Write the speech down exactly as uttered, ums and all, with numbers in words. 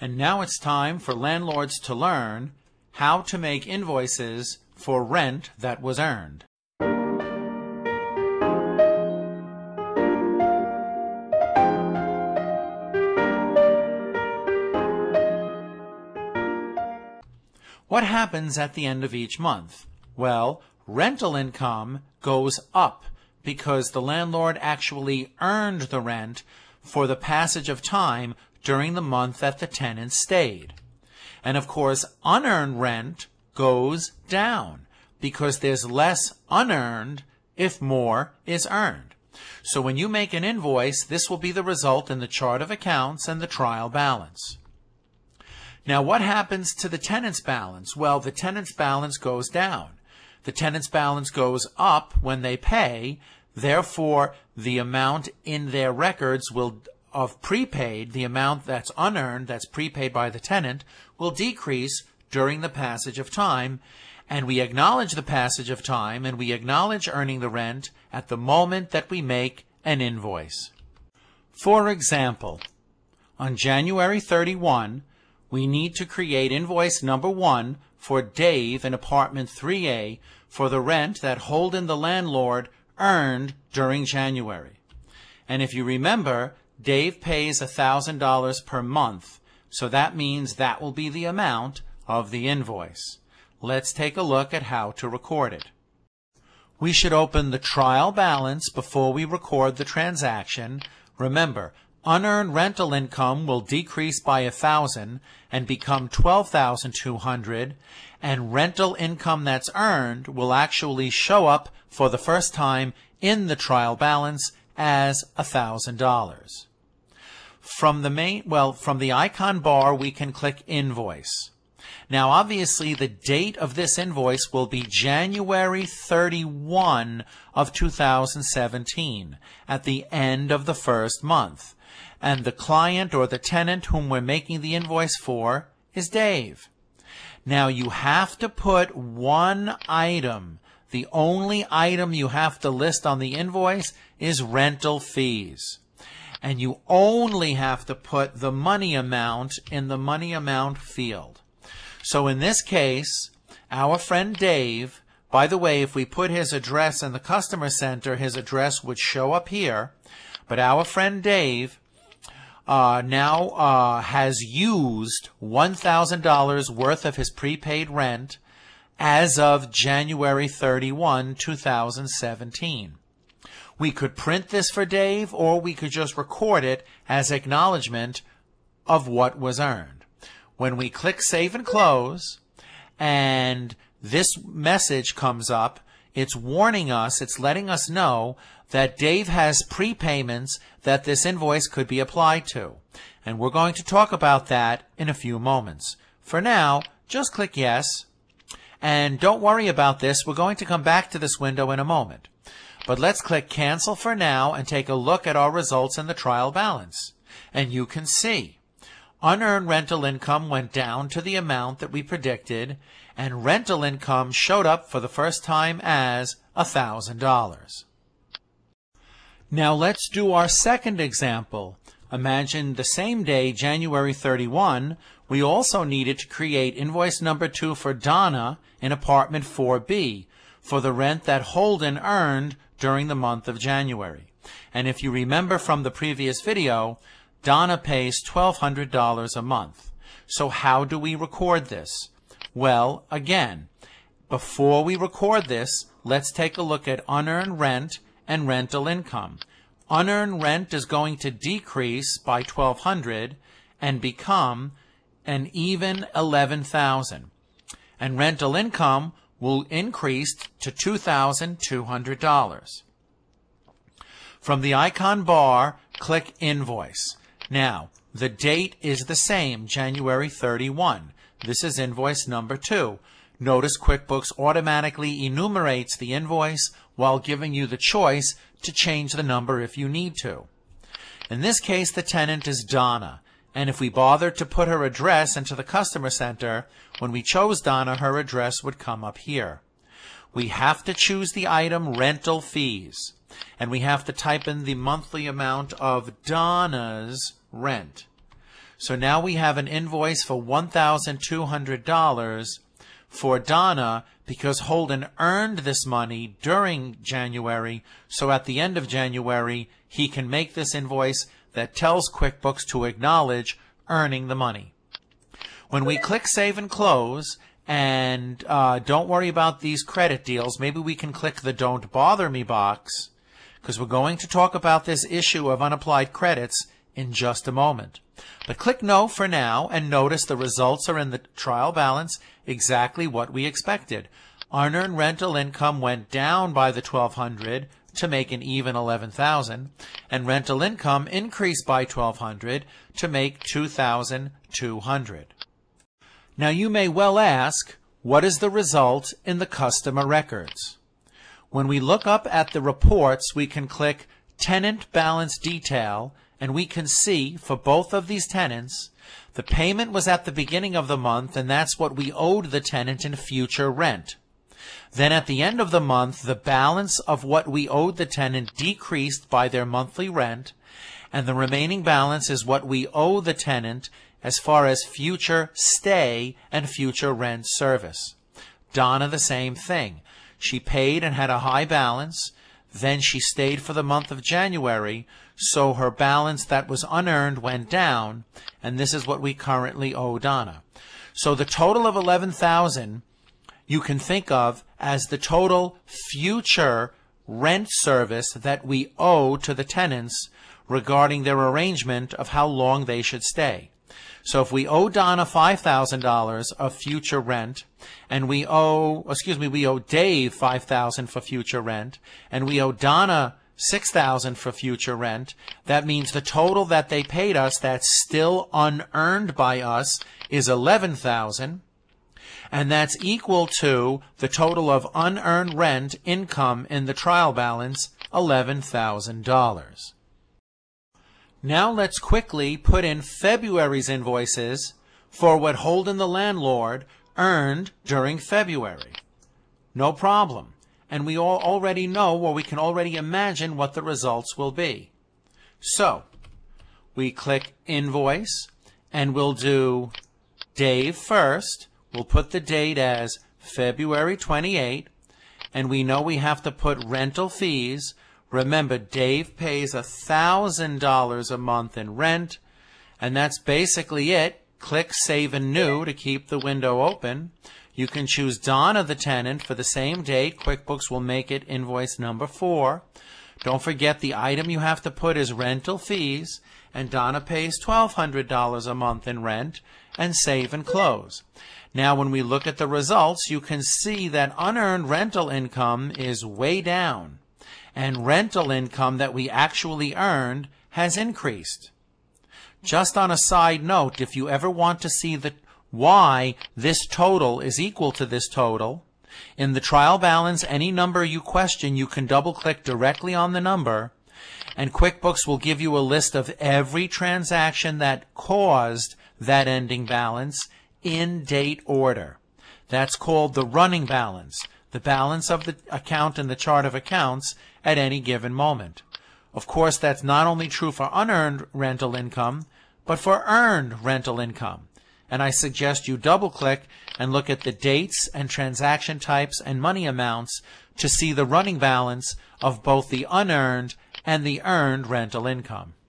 And now it's time for landlords to learn how to make invoices for rent that was earned. What happens at the end of each month? Well, rental income goes up because the landlord actually earned the rent for the passage of time during the month that the tenant stayed. And of course, unearned rent goes down because there's less unearned if more is earned. So when you make an invoice, this will be the result in the chart of accounts and the trial balance. Now, what happens to the tenant's balance? Well, the tenant's balance goes down. The tenant's balance goes up when they pay. Therefore, the amount in their records will of prepaid, the amount that's unearned, that's prepaid by the tenant, will decrease during the passage of time, and we acknowledge the passage of time, and we acknowledge earning the rent at the moment that we make an invoice. For example, on January thirty-first, we need to create invoice number one for Dave in apartment three A for the rent that Holden the landlord earned during January. And if you remember, Dave pays one thousand dollars per month, so that means that will be the amount of the invoice. Let's take a look at how to record it. We should open the trial balance before we record the transaction. Remember, unearned rental income will decrease by one thousand dollars and become twelve thousand two hundred dollars, and rental income that's earned will actually show up for the first time in the trial balance as one thousand dollars. From the main, well, from the icon bar, we can click Invoice. Now, obviously, the date of this invoice will be January thirty-first of two thousand seventeen, at the end of the first month. And the client or the tenant whom we're making the invoice for is Dave. Now, you have to put one item. The only item you have to list on the invoice is rental fees. And you only have to put the money amount in the money amount field. So in this case, our friend Dave, by the way, if we put his address in the customer center, his address would show up here. But our friend Dave uh, now uh, has used one thousand dollars worth of his prepaid rent as of January thirty-first, two thousand seventeen. We could print this for Dave, or we could just record it as acknowledgement of what was earned. When we click Save and Close, and this message comes up, it's warning us, it's letting us know that Dave has prepayments that this invoice could be applied to. And we're going to talk about that in a few moments. For now, just click Yes. And don't worry about this. We're going to come back to this window in a moment. But let's click Cancel for now and take a look at our results in the trial balance. And you can see unearned rental income went down to the amount that we predicted, and rental income showed up for the first time as one thousand dollars. Now let's do our second example. Imagine the same day, January thirty-first, we also needed to create invoice number two for Donna in apartment four B for the rent that Holden earned during the month of January. And if you remember from the previous video, Donna pays twelve hundred dollars a month. So how do we record this? Well, again, before we record this, let's take a look at unearned rent and rental income. Unearned rent is going to decrease by twelve hundred dollars and become an even eleven thousand dollars. And rental income will increase to two thousand two hundred dollars. From the icon bar, click Invoice. Now, the date is the same, January thirty-first. This is invoice number two. Notice QuickBooks automatically enumerates the invoice while giving you the choice to change the number if you need to. In this case, the tenant is Donna. And if we bothered to put her address into the customer center, when we chose Donna, her address would come up here. We have to choose the item rental fees, and we have to type in the monthly amount of Donna's rent. So now we have an invoice for one thousand two hundred dollars for Donna because Holden earned this money during January, so at the end of January he can make this invoice that tells QuickBooks to acknowledge earning the money. When we click Save and Close, and uh, don't worry about these credit deals, maybe we can click the Don't Bother Me box, because we're going to talk about this issue of unapplied credits in just a moment. But click No for now, and notice the results are in the trial balance exactly what we expected. Unearned rental income went down by the twelve hundred dollars to make an even eleven thousand dollars, and rental income increased by twelve hundred dollars to make two thousand two hundred dollars. Now you may well ask, what is the result in the customer records? When we look up at the reports, we can click Tenant Balance Detail, and we can see for both of these tenants, the payment was at the beginning of the month, and that's what we owed the tenant in future rent. Then at the end of the month, the balance of what we owed the tenant decreased by their monthly rent, and the remaining balance is what we owe the tenant as far as future stay and future rent service. Donna, the same thing. She paid and had a high balance. Then she stayed for the month of January, so her balance that was unearned went down, and this is what we currently owe Donna. So the total of eleven thousand dollars you can think of as the total future rent service that we owe to the tenants regarding their arrangement of how long they should stay. So if we owe Donna five thousand dollars of future rent, and we owe, excuse me, we owe Dave five thousand dollars for future rent, and we owe Donna six thousand dollars for future rent, that means the total that they paid us that's still unearned by us is eleven thousand dollars, and that's equal to the total of unearned rent income in the trial balance, eleven thousand dollars. Now let's quickly put in February's invoices for what Holden the landlord earned during February. No problem. And we all already know, or we can already imagine what the results will be. So, we click Invoice, and we'll do Dave first. We'll put the date as February twenty-eighth, and we know we have to put rental fees. Remember, Dave pays one thousand dollars a month in rent, and that's basically it. Click Save and New to keep the window open. You can choose Donna the tenant for the same date. QuickBooks will make it invoice number four. Don't forget the item you have to put is rental fees, and Donna pays twelve hundred dollars a month in rent, and Save and Close. Now when we look at the results, you can see that unearned rental income is way down, and rental income that we actually earned has increased. Just on a side note, if you ever want to see the why this total is equal to this total, in the trial balance, any number you question, you can double-click directly on the number, and QuickBooks will give you a list of every transaction that caused that ending balance in date order. That's called the running balance, the balance of the account in the chart of accounts at any given moment. Of course, that's not only true for unearned rental income, but for earned rental income. And I suggest you double-click and look at the dates and transaction types and money amounts to see the running balance of both the unearned and the earned rental income.